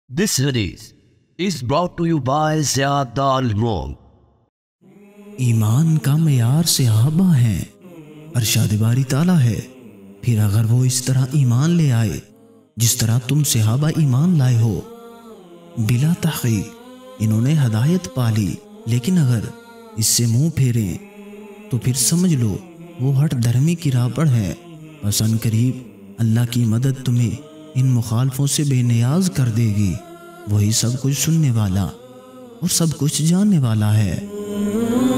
This hadith is brought to you by Ziad Al-Mong. ईमान का मेयार सहाबा हैं, अरशाद बारी ताला है। फिर अगर वो इस तरह ईमान ले आए जिस तरह तुम सहाबा ईमान लाए हो, बिला तहक़ीक़ इन्होंने हदायत पाली, लेकिन अगर इससे मुंह फेरें तो फिर समझ लो वो हट धर्मी की राह पर है। बस करीब अल्लाह की मदद तुम्हें इन मुखालफों से बेनियाज कर देगी। वही सब कुछ सुनने वाला और सब कुछ जानने वाला है।